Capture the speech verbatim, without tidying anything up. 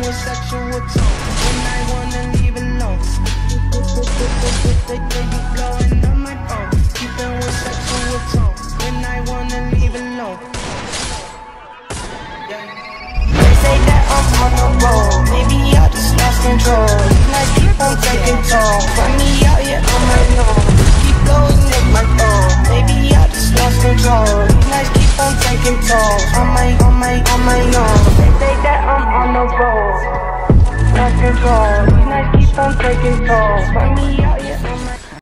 with sexual tone when I wanna leave alone. They be blowing up my phone, keeping with sexual tone when I wanna leave alone. They say that I'm on the road, maybe I just lost control. These nights keep on taking toll, find me out here on my own. Keep blowing up my phone, maybe I just lost control. These nights keep on taking toll, on my, on my, on my own. They say that I'm on the road, lost control. These nights keep on taking toll, find me out here.